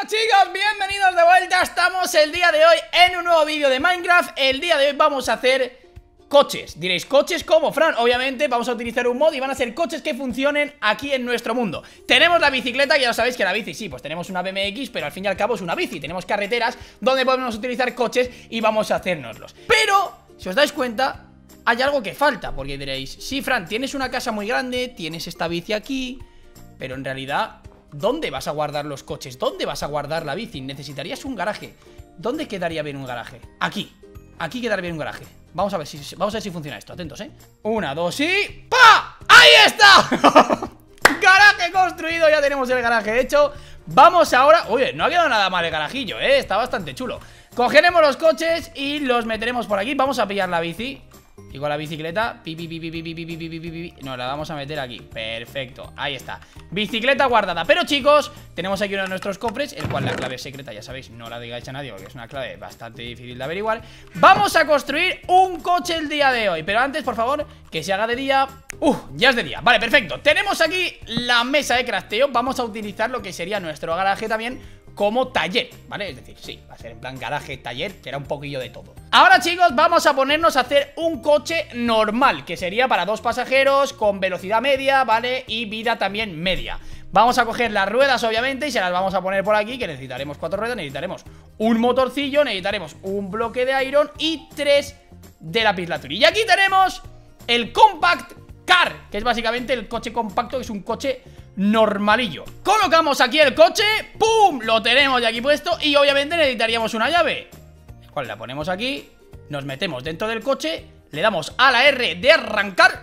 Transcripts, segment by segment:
Hola chicos, bienvenidos de vuelta. Estamos el día de hoy en un nuevo vídeo de Minecraft. El día de hoy vamos a hacer coches. Diréis, ¿coches cómo, Fran? Obviamente vamos a utilizar un mod y van a ser coches que funcionen aquí en nuestro mundo. Tenemos la bicicleta, ya lo sabéis que la bici, sí, pues tenemos una BMX, pero al fin y al cabo es una bici. Tenemos carreteras donde podemos utilizar coches y vamos a hacérnoslos. Pero, si os dais cuenta, hay algo que falta, porque diréis, sí, Fran, tienes una casa muy grande, tienes esta bici aquí, pero en realidad, ¿dónde vas a guardar los coches? ¿Dónde vas a guardar la bici? Necesitarías un garaje. ¿Dónde quedaría bien un garaje? Aquí. Aquí quedaría bien un garaje. Vamos a ver si funciona esto. Atentos, ¿eh? 1, 2 y... ¡pa! ¡Ahí está! Garaje construido. Ya tenemos el garaje hecho. Vamos ahora... Oye, no ha quedado nada mal el garajillo, ¿eh? Está bastante chulo. Cogeremos los coches y los meteremos por aquí. Vamos a pillar la bici. Y con la bicicleta, nos la vamos a meter aquí. Perfecto, ahí está. Bicicleta guardada. Pero chicos, tenemos aquí uno de nuestros cofres, el cual la clave es secreta, ya sabéis, no la digáis a nadie porque es una clave bastante difícil de averiguar. Vamos a construir un coche el día de hoy. Pero antes, por favor, que se haga de día. Ya es de día, vale, perfecto. Tenemos aquí la mesa de crafteo. Vamos a utilizar lo que sería nuestro garaje también como taller, ¿vale? Es decir, sí, va a ser en plan garaje, taller, que era un poquillo de todo. Ahora chicos, vamos a ponernos a hacer un coche normal, que sería para 2 pasajeros, con velocidad media, ¿vale? Y vida también media. Vamos a coger las ruedas obviamente y se las vamos a poner por aquí, que necesitaremos 4 ruedas, necesitaremos un motorcillo, necesitaremos un bloque de iron y 3 de lapislázuli. Y aquí tenemos el Compact Car, que es básicamente el coche compacto, que es un coche normalillo. Colocamos aquí el coche, ¡pum! Lo tenemos ya aquí puesto y obviamente necesitaríamos una llave, la cual la ponemos aquí, nos metemos dentro del coche, le damos a la R de arrancar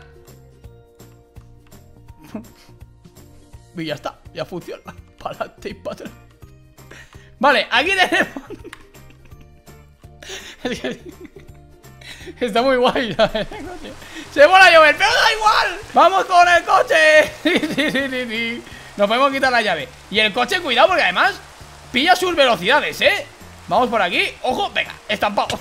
y ya está, ya funciona. Para adelante y para atrás. Vale, aquí tenemos está muy guay, ¿sabes? Se vuelve a llover, pero da igual. ¡Vamos con el coche! Sí. Nos podemos quitar la llave. Y el coche, cuidado, porque además pilla sus velocidades, ¿eh? Vamos por aquí, ojo, venga, estampado.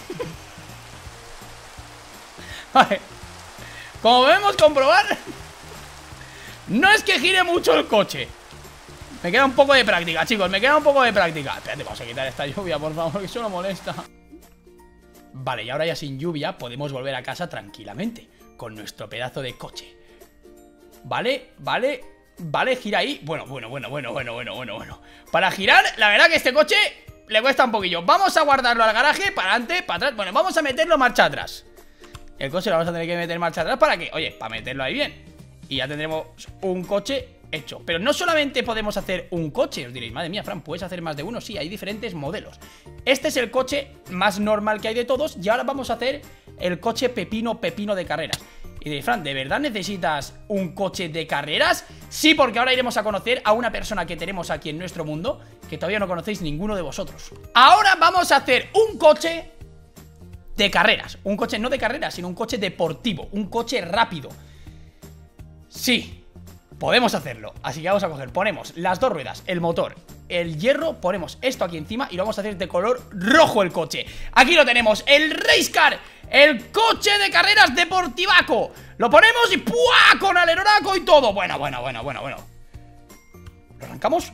Vale. Como podemos comprobar, no es que gire mucho el coche. Me queda un poco de práctica, chicos, me queda un poco de práctica. Espérate, vamos a quitar esta lluvia, por favor, que eso no molesta. Vale, y ahora ya sin lluvia podemos volver a casa tranquilamente con nuestro pedazo de coche. Vale, gira ahí. Bueno. Para girar, la verdad que este coche le cuesta un poquillo. Vamos a guardarlo al garaje, para adelante, para atrás. Bueno, vamos a meterlo marcha atrás. El coche lo vamos a tener que meter marcha atrás, ¿para qué? Oye, para meterlo ahí bien. Y ya tendremos un coche hecho. Pero no solamente podemos hacer un coche. Os diréis, madre mía, Fran, ¿puedes hacer más de uno? Sí, hay diferentes modelos. Este es el coche más normal que hay de todos. Y ahora vamos a hacer el coche pepino de carreras. Y diréis, Fran, ¿de verdad necesitas un coche de carreras? Sí, porque ahora iremos a conocer a una persona que tenemos aquí en nuestro mundo, que todavía no conocéis ninguno de vosotros. Ahora vamos a hacer un coche de carreras. Un coche no de carreras, sino un coche deportivo. Un coche rápido. Sí, podemos hacerlo. Así que vamos a coger, ponemos las 2 ruedas, el motor, el hierro, ponemos esto aquí encima y lo vamos a hacer de color rojo el coche. Aquí lo tenemos, el Race Car, el coche de carreras deportivaco. Lo ponemos y ¡pua! Con aleronaco y todo. Bueno. ¿Lo arrancamos?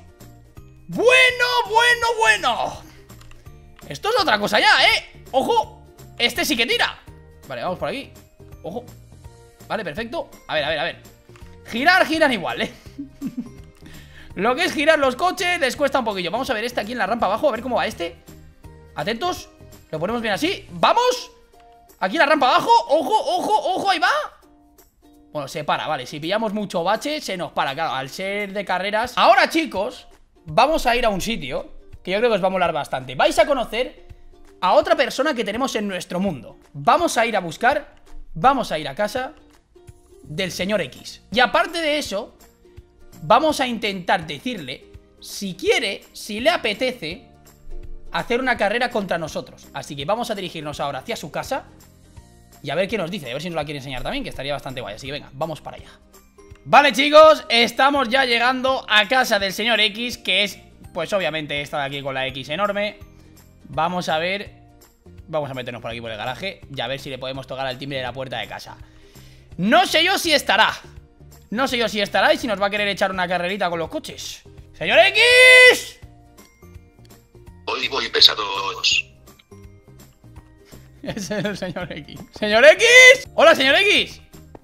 Bueno. Esto es otra cosa ya, ¿eh? Ojo, este sí que tira. Vale, vamos por aquí. Ojo. Vale, perfecto. A ver. Girar igual, ¿eh? Lo que es girar los coches les cuesta un poquillo. Vamos a ver este aquí en la rampa abajo, a ver cómo va este. Atentos, lo ponemos bien así. ¡Vamos! Aquí en la rampa abajo. Ojo, ahí va. Bueno, se para, vale, si pillamos mucho bache se nos para, claro, al ser de carreras. Ahora, chicos, vamos a ir a un sitio que yo creo que os va a molar bastante. Vais a conocer a otra persona que tenemos en nuestro mundo. Vamos a ir a buscar, vamos a ir a casa del señor X. Y aparte de eso, vamos a intentar decirle si quiere, si le apetece hacer una carrera contra nosotros. Así que vamos a dirigirnos ahora hacia su casa y a ver qué nos dice, a ver si nos la quiere enseñar también, que estaría bastante guay. Así que venga, vamos para allá. Vale, chicos, estamos ya llegando a casa del señor X, que es, pues obviamente esta de aquí con la X enorme. Vamos a ver, vamos a meternos por aquí por el garaje y a ver si le podemos tocar al timbre de la puerta de casa. No sé yo si estará y si nos va a querer echar una carrerita con los coches. ¡Señor X! Voy pesados. Ese es el señor X. ¡Señor X! ¡Hola, señor X!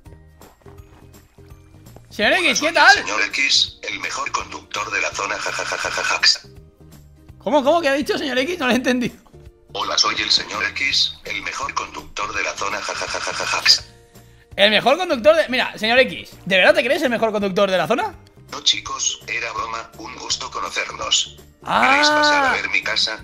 Señor X, ¿qué tal? Señor X, el mejor conductor de la zona, jajajajaja. ¿Cómo que ha dicho, señor X? No lo he entendido. Hola, soy el señor X, el mejor conductor de la zona, jajajajaja. El mejor conductor de... Mira, señor X, ¿de verdad te crees el mejor conductor de la zona? No, chicos, era broma, un gusto conocernos. ¿Queréis pasar a ver mi casa?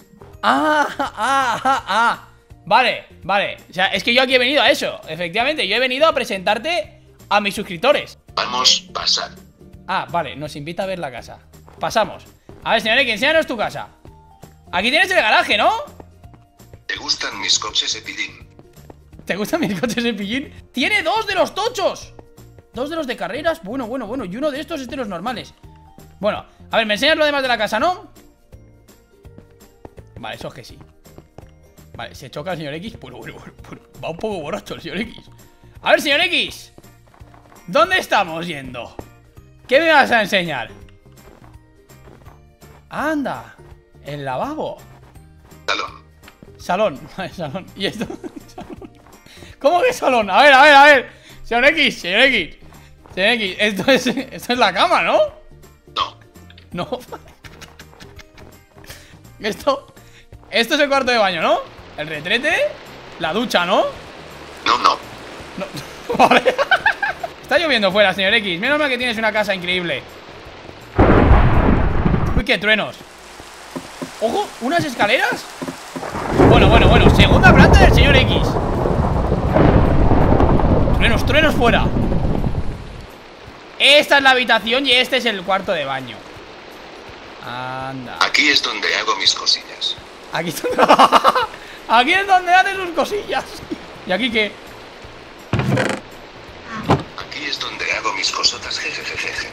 Vale. O sea, es que yo aquí he venido a eso. Efectivamente, yo he venido a presentarte a mis suscriptores. Vamos, pasad. Vale, nos invita a ver la casa. Pasamos. A ver, señor X, enséñanos tu casa. Aquí tienes el garaje, ¿no? ¿Te gustan mis coches, Epidín? ¿Te gustan mis coches de pillín? ¡Tiene 2 de los tochos! 2 de los de carreras, bueno. Y uno de estos es de los normales. Bueno, a ver, me enseñas lo demás de la casa, ¿no? Vale, eso es que sí. Vale, se choca el señor X. Bueno. Va un poco borracho el señor X. A ver, señor X, ¿dónde estamos yendo? ¿Qué me vas a enseñar? Anda, el lavabo. Salón. Vale, salón. ¿Y esto? Salón. ¿Cómo que salón? A ver. Señor X, esto es la cama, ¿no? No. Esto es el cuarto de baño, ¿no? El retrete, la ducha, ¿no? No. Vale. Está lloviendo fuera, señor X. Menos mal que tienes una casa increíble. Uy, qué truenos. Ojo, unas escaleras. Bueno. Segunda planta del señor X. Truenos fuera. Esta es la habitación y este es el cuarto de baño. Anda. Aquí es donde hago mis cosillas. Aquí es donde hace sus cosillas. ¿Y aquí qué? Aquí es donde hago mis cosotas, jejejeje.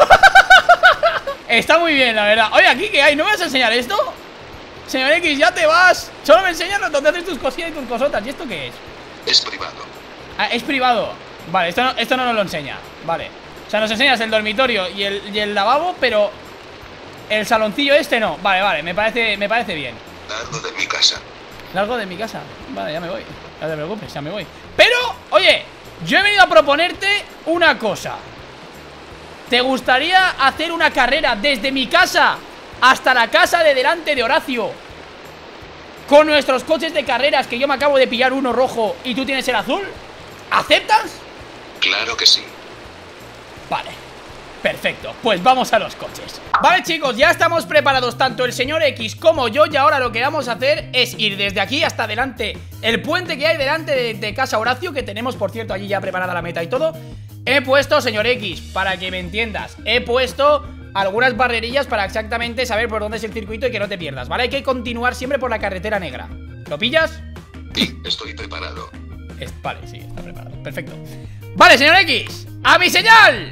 Está muy bien, la verdad. Oye, ¿aquí qué hay? ¿No me vas a enseñar esto? Señor X, ya te vas. Solo me enseñas donde haces tus cosillas y tus cosotas. ¿Y esto qué es? Es privado. Es privado. Vale, esto no nos lo enseña. Vale. O sea, nos enseñas el dormitorio y el lavabo, pero el saloncillo este no. Vale, me parece bien. Largo de mi casa. Largo de mi casa. Vale, ya me voy. No te preocupes, ya me voy. Pero, oye, yo he venido a proponerte una cosa. ¿Te gustaría hacer una carrera desde mi casa hasta la casa de delante de Horacio? Con nuestros coches de carreras, que yo me acabo de pillar uno rojo y tú tienes el azul. ¿Aceptas? Claro que sí. Vale, perfecto, pues vamos a los coches. Vale, chicos, ya estamos preparados, tanto el señor X como yo. Y ahora lo que vamos a hacer es ir desde aquí hasta adelante, el puente que hay delante de casa Horacio, que tenemos, por cierto, allí ya preparada la meta y todo. He puesto, señor X, para que me entiendas, he puesto algunas barrerillas para exactamente saber por dónde es el circuito y que no te pierdas, ¿vale? Hay que continuar siempre por la carretera negra. ¿Lo pillas? Sí, estoy preparado. Vale, sí, está preparado, perfecto. Vale, señor X, ¡a mi señal!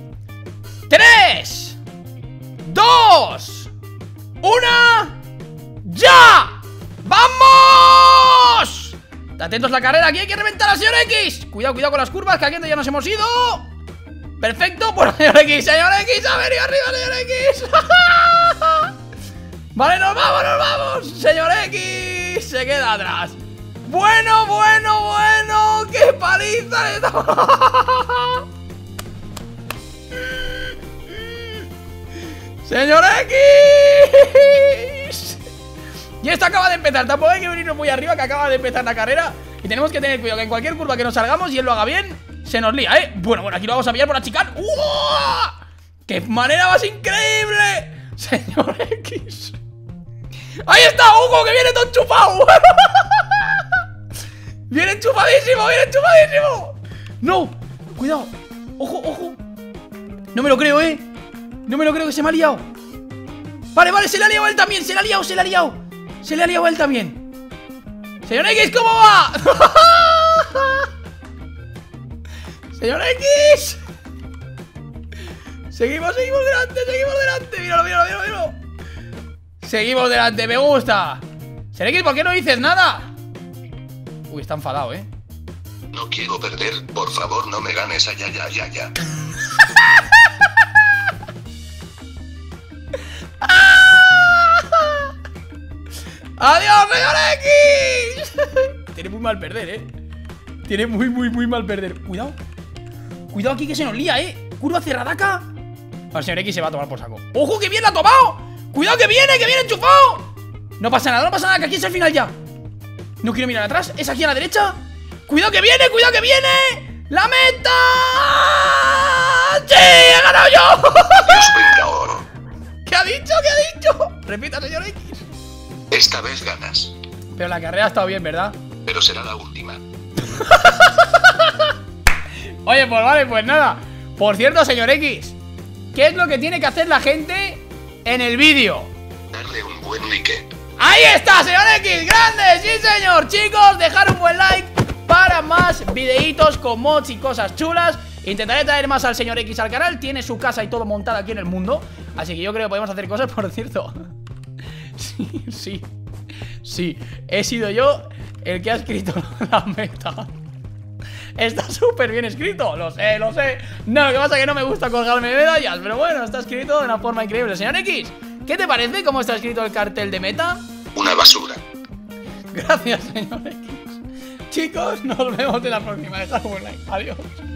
3, 2, 1, ¡ya! ¡Vamos! Atentos a la carrera, aquí hay que reventar al señor X. Cuidado con las curvas, que aquí ya nos hemos ido. Perfecto, bueno, señor X, ha venido arriba, señor X. Vale, nos vamos, señor X se queda atrás. Bueno, qué paliza le estamos. ¡Señor X! Y esto acaba de empezar, tampoco hay que venirnos muy arriba, que acaba de empezar la carrera. Y tenemos que tener cuidado, que en cualquier curva que nos salgamos y él lo haga bien, se nos lía, ¿eh? Bueno, aquí lo vamos a pillar por la chicane. ¡Uah! ¡Qué manera más increíble! Señor X. ¡Ahí está Hugo, que viene todo enchufado! ¡Viene enchufadísimo! ¡No! Cuidado. Ojo. No me lo creo, ¿eh? No me lo creo, que se me ha liado. Vale, se le ha liado él también. Se le ha liado él también. Señor X, ¿cómo va? Señor X. Seguimos delante. Míralo. Seguimos delante, me gusta. Señor X, ¿por qué no dices nada? Uy, está enfadado, ¿eh? No quiero perder, por favor, no me ganes. Ya. ¡Adiós, señor X! Tiene muy mal perder, Tiene muy mal perder. Cuidado. Cuidado aquí que se nos lía, Curva cerradaca. El señor X se va a tomar por saco. ¡Ojo, que bien la ha tomado! ¡Cuidado que viene enchufado! No pasa nada, que aquí es el final ya. No quiero mirar atrás, es aquí a la derecha. ¡Cuidado que viene, ¡La meta! ¡Sí, he ganado yo! ¿Qué ha dicho? Repita, señor X. Esta vez ganas. Pero la carrera ha estado bien, ¿verdad? Pero será la última. Oye, pues vale, pues nada. Por cierto, señor X, ¿qué es lo que tiene que hacer la gente en el vídeo? Darle un buen like. ¡Ahí está, señor X! ¡Grande! ¡Sí, señor! Chicos, dejar un buen like para más videitos con mods y cosas chulas. Intentaré traer más al señor X al canal. Tiene su casa y todo montado aquí en el mundo. Así que yo creo que podemos hacer cosas, por cierto. Sí, he sido yo el que ha escrito la meta. Está súper bien escrito, lo sé. No, lo que pasa es que no me gusta colgarme medallas, pero bueno, está escrito de una forma increíble. Señor X, ¿qué te parece cómo está escrito el cartel de meta? Una basura. Gracias, señor X. Chicos, nos vemos en la próxima. Dejad un like. Adiós.